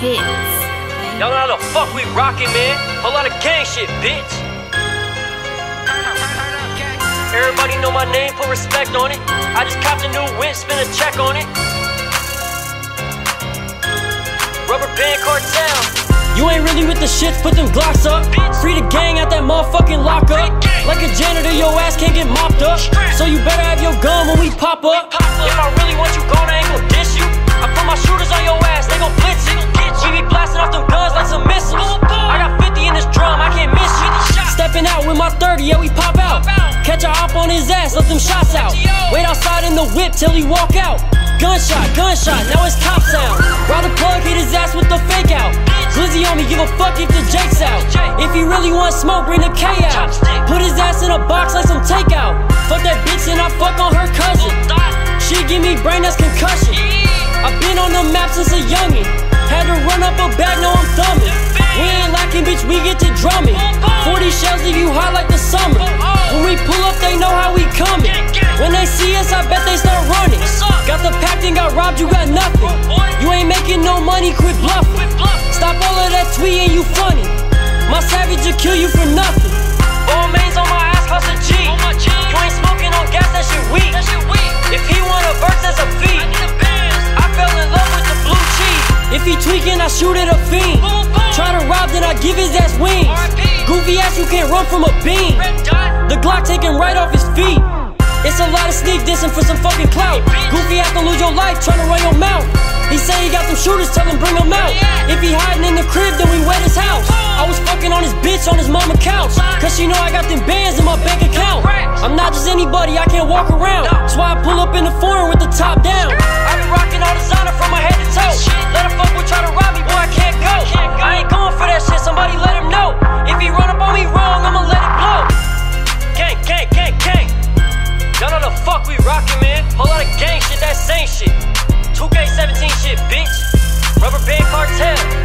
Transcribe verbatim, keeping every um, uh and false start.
hits. Y'all know how the fuck we rockin', man. Whole lot of gang shit, bitch. Everybody know my name, put respect on it. I just copped a new whip, spin a check on it. Rubber Band Cartel. You ain't really with the shits, put them Glocks up. Free the gang out that motherfucking lockup. Like a janitor, your ass can't get mopped up. So you better have your gun when we pop up. If I really want you gone, I ain't gon' dish you. I put my shooters on your ass, they gon' blitz you. We be blasting off them guns like some missiles. I got fifty in this drum, I can't miss you. Stepping out with my thirty, yeah, we pop out. Catch a op on his ass, let them shots out. Wait outside in the whip till he walk out. Gunshot, gunshot, now it's cop sound. Round the plug, hit his ass with the fake out. Glizzy on me, give a fuck if the Jake's out. If he really want smoke, bring the K out. Put his ass in a box like some takeout. Fuck that bitch and I fuck on her cousin. She give me brain, that's concussion. I've been on the map since a youngin'. Had to run up a bag, now I'm thumbing. We ain't lacking, bitch, we get to drumming. Forty shells leave you hot like the summer. When we pull up, they know how we coming. When they see us, I bet they start running. Got the packed and got robbed, you got nothing. You ain't making no money, quit bluffing. Stop all of that tweeting, you funny. My savage will kill you for nothing. All mains on my ass, cost a G. You ain't smoking on gas, that shit weak. If he want a verse, that's a fee. I fell in love with the blue cheese. If he tweaking, I shoot at a fiend. Try to rob, then I give his ass wings. Goofy ass, you can't run from a beam. The Glock taking right off his feet. It's a lot of sneak dissing for some fucking clout. Goofy ass gon' lose your life, tryna run your mouth. He say he got them shooters, tell him bring them out. If he hiding in the crib, then we wet his house. I was fucking on his bitch on his mama couch, cause she know I got them bands in my bank account. I'm not just anybody, I can't walk around. That's why I pull up in the foreign with the top down. I be rocking all designer from my head to toe. Let a fuckboy try to rob me, boy, I can't go. I ain't going for that shit, somebody let him know. If he run up on me wrong, I'ma let it blow. Gang, gang, gang, gang. Y'all know the fuck we rockin', man. Whole lot of gang shit, that same shit. two K seventeen shit, bitch. Rubber Band Cartel.